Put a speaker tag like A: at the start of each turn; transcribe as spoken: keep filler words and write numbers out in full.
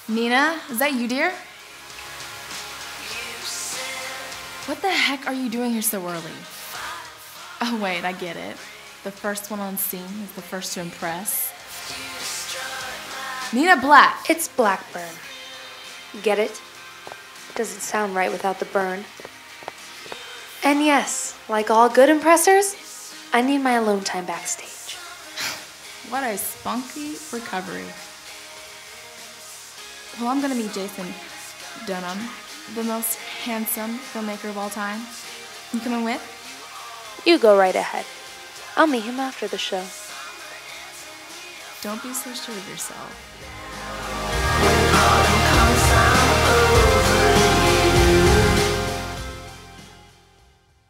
A: Nina, is that you, dear? What the heck are you doing here so early? Oh, wait, I get it. The first one on scene is the first to impress. Nina Black.
B: It's Blackburn. Get it? Doesn't sound right without the burn. And yes, like all good impressors, I need my alone time backstage.
A: What a spunky recovery. Well, I'm gonna meet Jason Dunham, the most handsome filmmaker of all time. You coming with?
B: You go right ahead. I'll meet him after the show.
A: Don't be so sure of yourself.